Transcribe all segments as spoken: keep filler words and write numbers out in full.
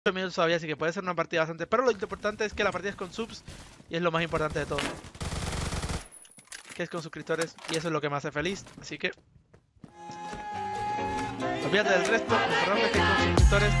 minutos todavía, así que puede ser una partida bastante. Pero lo importante es que la partida es con subs y es lo más importante de todo. Que es con suscriptores y eso es lo que me hace feliz. Así que olvídate del resto, lo importante es que es con suscriptores.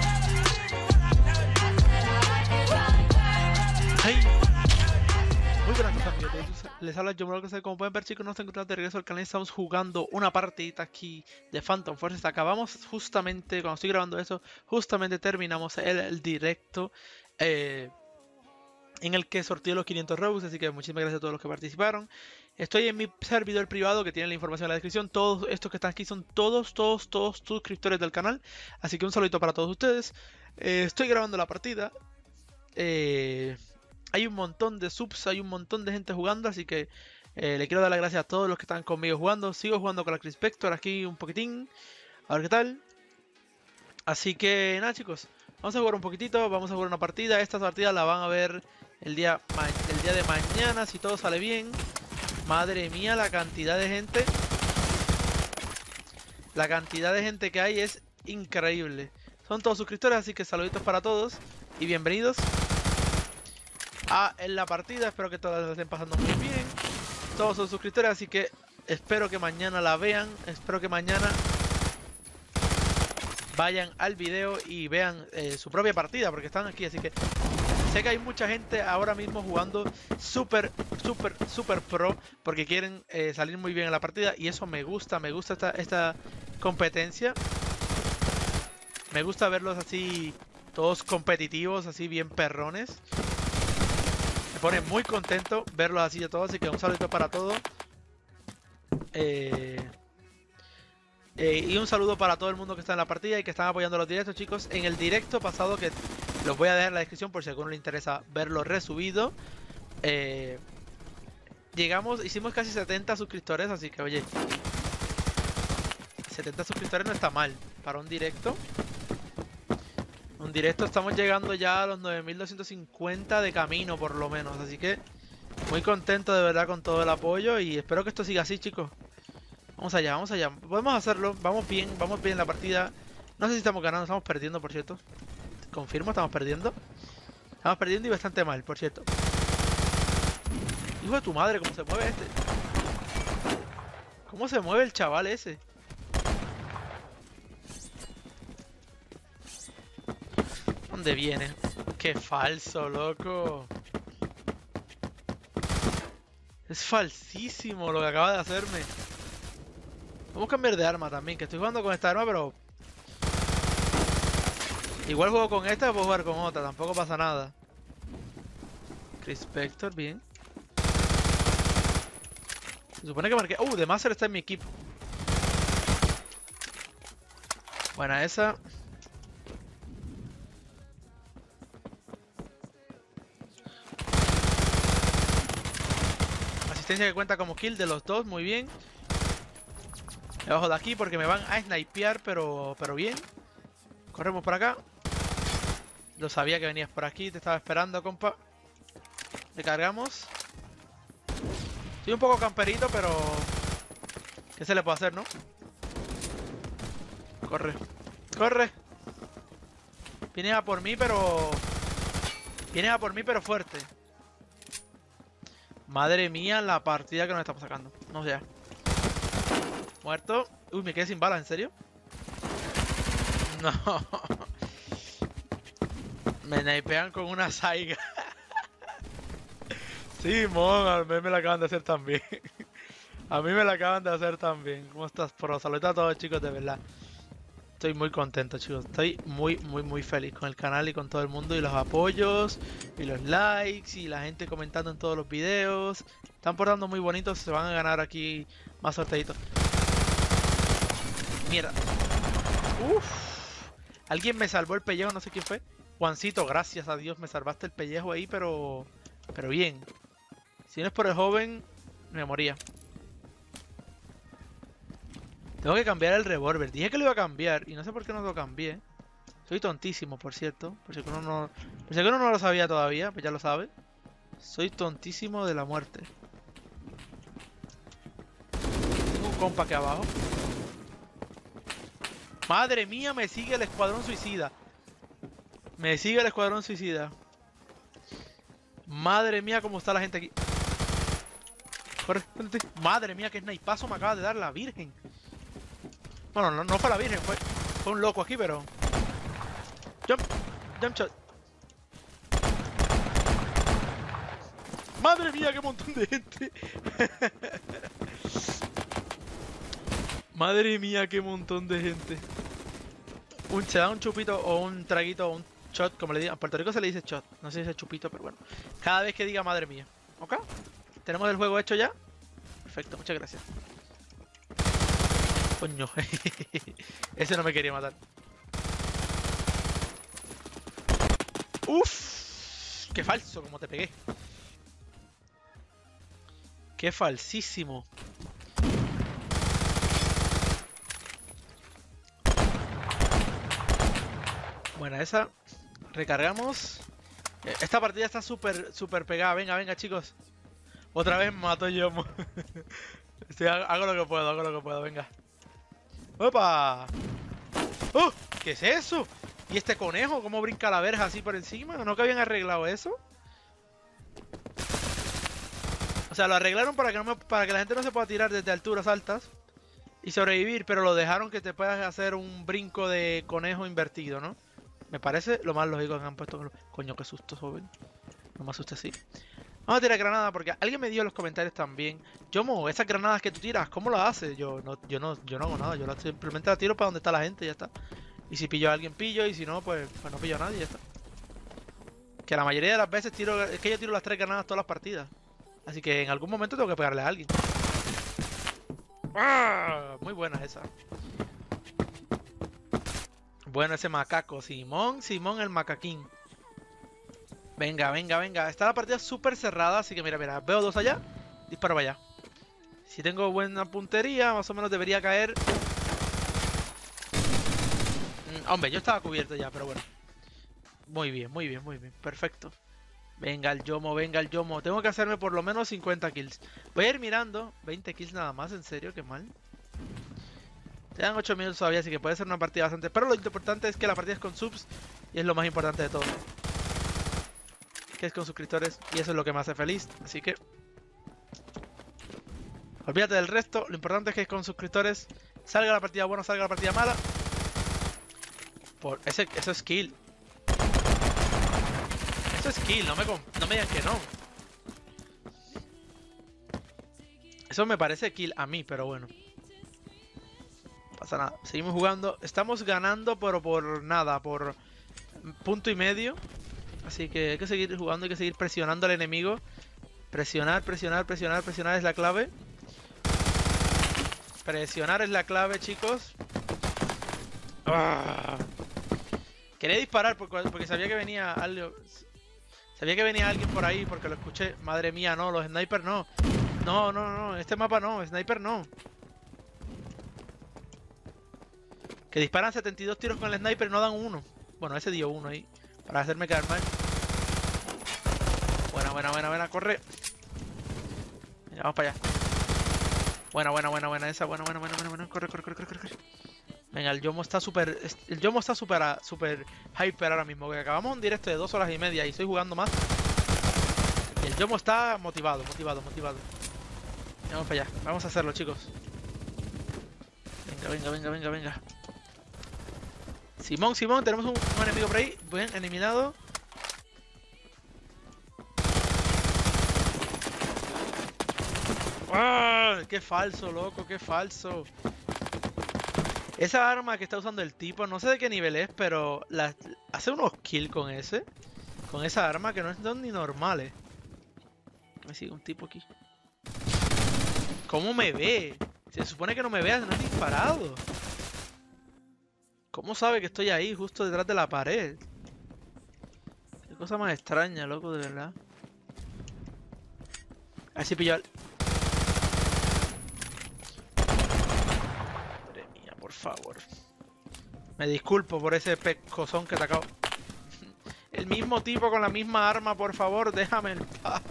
¡Ay! Muy buenas noches, amigos. Les habla John Brock. Como pueden ver, chicos, nos encontramos de regreso al canal. Estamos jugando una partidita aquí de Phantom Forces. Acabamos justamente, cuando estoy grabando eso, justamente terminamos el, el directo eh, en el que sorteé los quinientos Robux. Así que muchísimas gracias a todos los que participaron. Estoy en mi servidor privado que tiene la información en la descripción. Todos estos que están aquí son todos, todos, todos suscriptores del canal. Así que un saludito para todos ustedes. Eh, estoy grabando la partida. Eh... Hay un montón de subs, hay un montón de gente jugando, así que eh, le quiero dar las gracias a todos los que están conmigo jugando. Sigo jugando con la Crispector aquí un poquitín, a ver qué tal. Así que nada, chicos, vamos a jugar un poquitito, vamos a jugar una partida. Esta partida la van a ver el día, el día de mañana, si todo sale bien. Madre mía, la cantidad de gente. La cantidad de gente que hay es increíble. Son todos suscriptores, así que saluditos para todos y bienvenidos a en la partida. Espero que todas la estén pasando muy bien. Todos son suscriptores, así que espero que mañana la vean. Espero que mañana vayan al video y vean eh, su propia partida, porque están aquí. Así que sé que hay mucha gente ahora mismo jugando súper, súper, súper pro, porque quieren eh, salir muy bien en la partida. Y eso me gusta, me gusta esta, esta competencia. Me gusta verlos así, todos competitivos, así bien perrones. Me pone muy contento verlos así de todos, así que un saludo para todos. Eh, eh, y un saludo para todo el mundo que está en la partida y que están apoyando los directos, chicos. En el directo pasado, que los voy a dejar en la descripción por si a alguno le interesa verlo resubido. Eh, llegamos, hicimos casi setenta suscriptores, así que oye, setenta suscriptores no está mal para un directo. Un directo estamos llegando ya a los nueve mil doscientos cincuenta de camino por lo menos, así que muy contento de verdad con todo el apoyo y espero que esto siga así, chicos. Vamos allá, vamos allá, podemos hacerlo, vamos bien, vamos bien en la partida. No sé si estamos ganando, estamos perdiendo, por cierto. Confirmo, estamos perdiendo. Estamos perdiendo y bastante mal, por cierto. Hijo de tu madre, cómo se mueve este. Cómo se mueve el chaval ese. ¿Dónde viene? ¡Qué falso, loco! Es falsísimo lo que acaba de hacerme. Vamos a cambiar de arma también, que estoy jugando con esta arma, pero igual juego con esta, puedo jugar con otra, tampoco pasa nada. Crispector, bien. Se supone que marqué... ¡Uh! The Master está en mi equipo. Buena esa. Que cuenta como kill de los dos, muy bien. Me bajo de aquí porque me van a snipear, pero, pero bien. Corremos por acá. Lo sabía que venías por aquí, te estaba esperando, compa. Recargamos. Soy un poco camperito, pero ¿qué se le puede hacer, no? Corre, corre. Viene a por mí, pero Viene a por mí, pero fuerte. Madre mía, la partida que nos estamos sacando. No sé. Muerto. Uy, me quedé sin balas, ¿en serio? No. Me snipean con una saiga. Sí, mon, a mí me la acaban de hacer también. A mí me la acaban de hacer también. ¿Cómo estás, pro? Saludos a todos, chicos, de verdad. Estoy muy contento, chicos. Estoy muy, muy, muy feliz con el canal y con todo el mundo. Y los apoyos, y los likes, y la gente comentando en todos los videos. Están portando muy bonitos. Se van a ganar aquí más sorteitos. Mierda. Uff. Alguien me salvó el pellejo, no sé quién fue. Juancito, gracias a Dios me salvaste el pellejo ahí, pero... Pero bien. Si no es por el joven, me moría. Tengo que cambiar el revólver. Dije que lo iba a cambiar y no sé por qué no lo cambié. Soy tontísimo, por cierto. Por si uno no, por si uno no lo sabía todavía, pues ya lo sabe. Soy tontísimo de la muerte. Tengo un compa aquí abajo. Madre mía, me sigue el escuadrón suicida. Me sigue el escuadrón suicida. Madre mía, cómo está la gente aquí. Corre, vente. Madre mía, qué snipazo me acaba de dar la virgen. Bueno, no, no fue la virgen, fue, fue un loco aquí, pero... Jump, jump shot. Madre mía, qué montón de gente. Madre mía, qué montón de gente. Un, se da un chupito o un traguito o un shot, como le digan. En Puerto Rico se le dice shot, no se dice chupito, pero bueno. Cada vez que diga madre mía. ¿Ok? ¿Tenemos el juego hecho ya? Perfecto, muchas gracias. Coño. Ese no me quería matar. Uf. Qué falso, como te pegué. Qué falsísimo. Buena esa. Recargamos. Esta partida está súper, súper pegada. Venga, venga, chicos. Otra vez mato yo. Estoy, hago lo que puedo, hago lo que puedo, venga. ¡Opa! ¡Oh! ¿Qué es eso? ¿Y este conejo? ¿Cómo brinca la verja así por encima? ¿No que habían arreglado eso? O sea, lo arreglaron para que, no me, para que la gente no se pueda tirar desde alturas altas y sobrevivir, pero lo dejaron que te puedas hacer un brinco de conejo invertido, ¿no? Me parece lo más lógico que han puesto. Coño, qué susto, joven. No me asustes así. Vamos a tirar granada porque alguien me dio en los comentarios también. Yomo, esas granadas que tú tiras, ¿cómo las haces? Yo no, yo no, yo no hago nada. Yo la, simplemente la tiro para donde está la gente y ya está. Y si pillo a alguien, pillo. Y si no, pues, pues no pillo a nadie y ya está. Que la mayoría de las veces tiro... Es que yo tiro las tres granadas todas las partidas. Así que en algún momento tengo que pegarle a alguien. ¡Ah! Muy buena esa. Bueno ese macaco. Simón, Simón el macaquín. Venga, venga, venga. Está la partida súper cerrada, así que mira, mira. Veo dos allá. Disparo para allá. Si tengo buena puntería, más o menos debería caer. Mm, hombre, yo estaba cubierto ya, pero bueno. Muy bien, muy bien, muy bien. Perfecto. Venga el Yomo, venga el Yomo. Tengo que hacerme por lo menos cincuenta kills. Voy a ir mirando. veinte kills nada más, en serio, qué mal. Te dan ocho minutos todavía, así que puede ser una partida bastante... Pero lo importante es que la partida es con subs. Y es lo más importante de todo. Que es con suscriptores. Y eso es lo que me hace feliz. Así que... olvídate del resto. Lo importante es que es con suscriptores. Salga la partida buena, salga la partida mala. Por ese, eso es kill. Eso es kill, no me, no me digan que no. Eso me parece kill a mí, pero bueno. No pasa nada. Seguimos jugando. Estamos ganando, pero por nada, por punto y medio. Así que hay que seguir jugando, hay que seguir presionando al enemigo. Presionar, presionar, presionar, presionar es la clave. Presionar es la clave, chicos. Ah. Quería disparar porque, porque sabía que venía algo... Sabía que venía alguien por ahí porque lo escuché. Madre mía, no, los snipers no. No, no, no, este mapa no, sniper no. Que disparan setenta y dos tiros con el sniper y no dan uno. Bueno, ese dio uno ahí. Para hacerme quedar mal. Buena, buena, buena, buena, corre. Venga, vamos para allá. Buena, buena, buena, buena, esa, buena, buena, buena, buena, buena. Corre, corre, corre, corre, corre. Venga, el Yomo está súper... El Yomo está súper super hyper ahora mismo. Que acabamos un directo de dos horas y media y estoy jugando más. Y el Yomo está motivado, motivado, motivado. Vamos para allá. Vamos a hacerlo, chicos. Venga, venga, venga, venga, venga. Simón, Simón, tenemos un, un enemigo por ahí. Bien, eliminado. ¡Ah! ¡Qué falso, loco! ¡Qué falso! Esa arma que está usando el tipo, no sé de qué nivel es, pero la, hace unos kills con ese. Con esa arma que no son ni normales. Me sigue un tipo aquí. ¿Cómo me ve? Se supone que no me vea, no he disparado. ¿Cómo sabe que estoy ahí, justo detrás de la pared? Qué cosa más extraña, loco, de verdad. A ver si pillo al... Madre mía, por favor. Me disculpo por ese pescozón que te acabo... El mismo tipo con la misma arma, por favor, déjame en paz.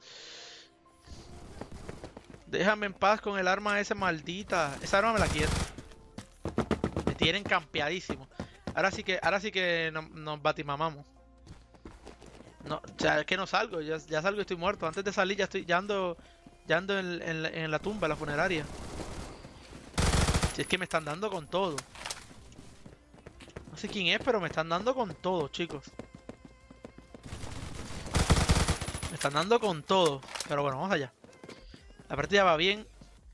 Déjame en paz con el arma esa maldita. Esa arma me la quiero. Me tienen campeadísimo. Ahora sí que, ahora sí que nos, nos batimamamos. No, o sea, es que no salgo, ya, ya salgo y estoy muerto. Antes de salir ya estoy, ya ando, ya ando en, en la- en la tumba, en la funeraria. Si es que me están dando con todo. No sé quién es, pero me están dando con todo, chicos. Me están dando con todo. Pero bueno, vamos allá. La partida va bien.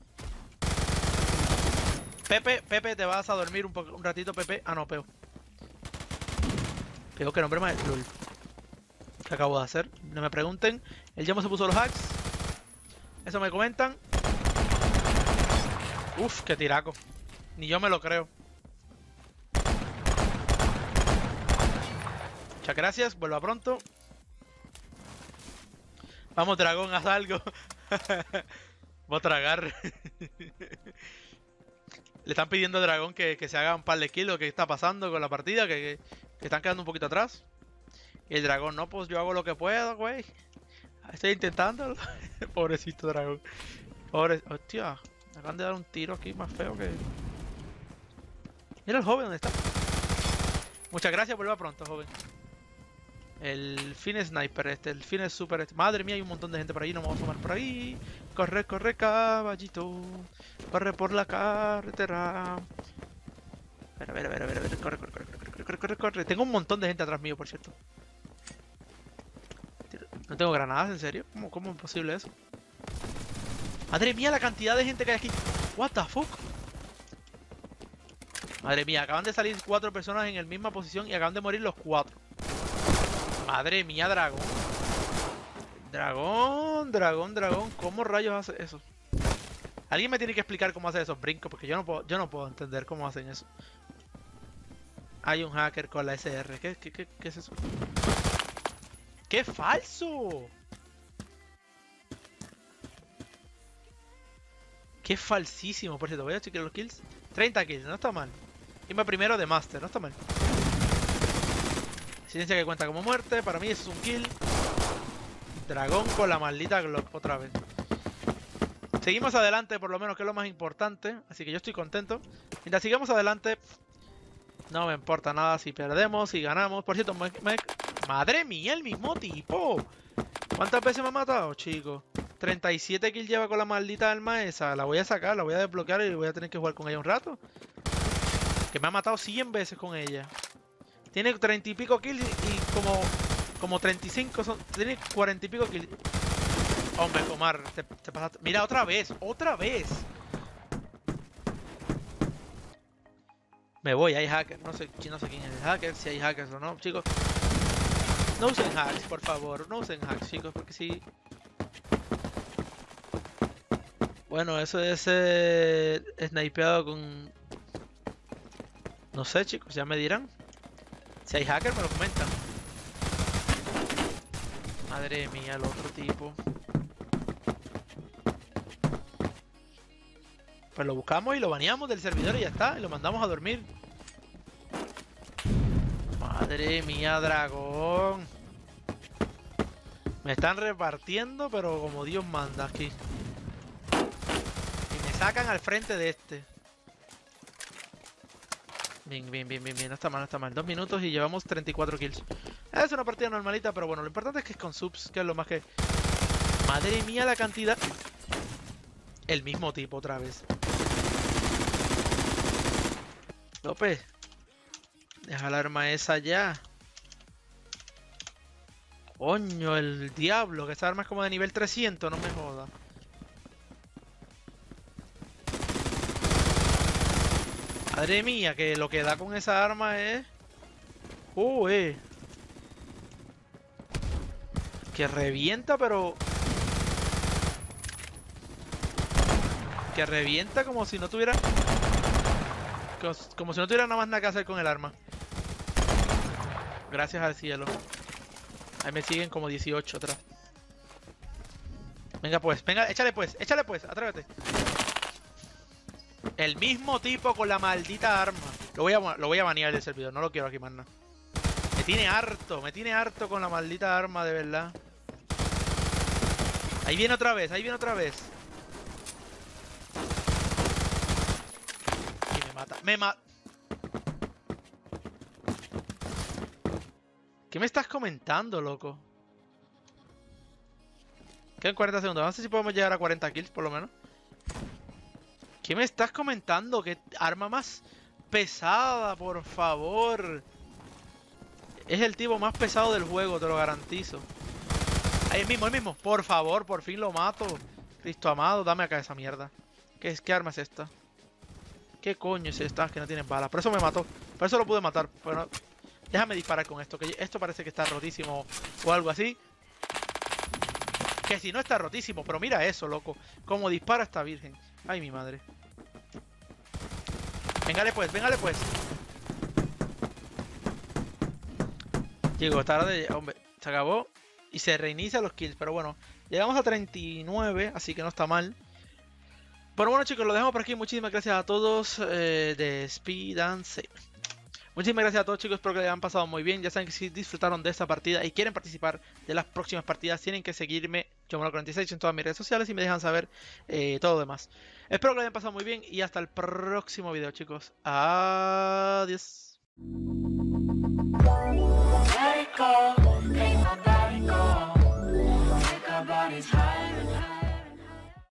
Pepe, Pepe, te vas a dormir un, un ratito, Pepe. Ah, no, Peo. Peo, ¿qué nombre más es? LOL. ¿Qué acabo de hacer? No me pregunten. El Yamo se puso los hacks. Eso me comentan. Uf, qué tiraco. Ni yo me lo creo. Muchas gracias, vuelva pronto. Vamos, dragón, haz algo. Voy a tragar. Le están pidiendo a Dragón que, que se haga un par de kills. ¿Qué está pasando con la partida? Que, que, que están quedando un poquito atrás. Y el Dragón, no, pues yo hago lo que puedo, güey. Estoy intentándolo. Pobrecito Dragón. Pobre... Hostia, me acaban de dar un tiro aquí más feo que... Mira el joven, ¿dónde está? Muchas gracias, vuelva pronto, joven. El fin sniper este, el fin super este. Madre mía, hay un montón de gente por ahí, no me voy a tomar por ahí. Corre, corre, caballito. Corre por la carretera. A ver, a ver, a ver, a ver, a ver. Corre, corre, corre, corre, corre, corre, corre, corre. Tengo un montón de gente atrás mío, por cierto. No tengo granadas, ¿en serio? ¿Cómo, cómo es posible eso? Madre mía, la cantidad de gente que hay aquí. What the fuck? Madre mía, acaban de salir cuatro personas en la misma posición y acaban de morir los cuatro. Madre mía, dragón. Dragón, dragón, dragón. ¿Cómo rayos hace eso? Alguien me tiene que explicar cómo hace esos brincos, porque yo no puedo, yo no puedo entender cómo hacen eso. Hay un hacker con la S R. ¿Qué, qué, qué, qué es eso? ¡Qué falso! ¡Qué falsísimo! Por cierto, voy a chequear los kills. treinta kills, no está mal. Iba primero de Master, no está mal. Silencia que cuenta como muerte. Para mí eso es un kill. Dragón con la maldita Glock otra vez. Seguimos adelante, por lo menos, que es lo más importante. Así que yo estoy contento. Mientras sigamos adelante, no me importa nada si perdemos, si ganamos. Por cierto, me, me... madre mía, el mismo tipo. ¿Cuántas veces me ha matado, chicos? treinta y siete kills lleva con la maldita arma esa. La voy a sacar, la voy a desbloquear y voy a tener que jugar con ella un rato. Que me ha matado cien veces con ella. Tiene treinta y pico kills y como, como treinta y cinco son... Tiene cuarenta y pico kills. Hombre, Omar, te, te pasaste. Mira, otra vez, otra vez. Me voy, hay hackers. No sé, no sé quién es el hacker, si hay hackers o no, chicos. No usen hacks, por favor. No usen hacks, chicos, porque si... Bueno, eso es eh, snipeado con... No sé, chicos, ya me dirán. Si hay hackers, me lo comentan. Madre mía, el otro tipo. Pues lo buscamos y lo baneamos del servidor y ya está. Y lo mandamos a dormir. Madre mía, dragón. Me están repartiendo, pero como Dios manda aquí. Y me sacan al frente de este. Bien, bien, bien, bien, bien. No está mal, no está mal. Dos minutos y llevamos treinta y cuatro kills. Es una partida normalita, pero bueno, lo importante es que es con subs, que es lo más que... Madre mía, la cantidad... El mismo tipo otra vez. López. Deja la arma esa ya. Coño, el diablo, que esa arma es como de nivel trescientos, no me joda. Madre mía, que lo que da con esa arma es... Uh, eh. Que revienta, pero... Que revienta como si no tuviera... Como si no tuviera nada más nada que hacer con el arma. Gracias al cielo. Ahí me siguen como dieciocho atrás. Venga pues, venga, échale pues, échale pues, atrévete. El mismo tipo con la maldita arma. Lo voy a, lo voy a banear del servidor, no lo quiero aquí más nada. Me tiene harto, me tiene harto con la maldita arma, de verdad. Ahí viene otra vez, ahí viene otra vez. Y me mata, me mata. ¿Qué me estás comentando, loco? Quedan cuarenta segundos. No sé si podemos llegar a cuarenta kills, por lo menos. ¿Qué me estás comentando? ¿Qué arma más pesada, por favor? Es el tipo más pesado del juego, te lo garantizo. Ahí mismo, ahí mismo. Por favor, por fin lo mato. Cristo amado, dame acá esa mierda. ¿Qué, es, qué arma es esta? ¿Qué coño es esta? Que no tienen balas. Por eso me mató. Por eso lo pude matar. Pero no... Déjame disparar con esto. Que esto parece que está rotísimo o algo así. Que si no está rotísimo. Pero mira eso, loco. Como dispara esta virgen. Ay, mi madre. Véngale pues, véngale pues. Llegó tarde. Hombre, se acabó. Y se reinicia los kills. Pero bueno, llegamos a treinta y nueve. Así que no está mal. Pero bueno, chicos, lo dejamos por aquí. Muchísimas gracias a todos. Eh, de Speed and Save. Muchísimas gracias a todos, chicos, espero que les hayan pasado muy bien. Ya saben que si disfrutaron de esta partida y quieren participar de las próximas partidas, tienen que seguirme, Yomolo cuarenta y seis, en todas mis redes sociales y me dejan saber eh, todo lo demás. Espero que lo hayan pasado muy bien y hasta el próximo video, chicos. Adiós.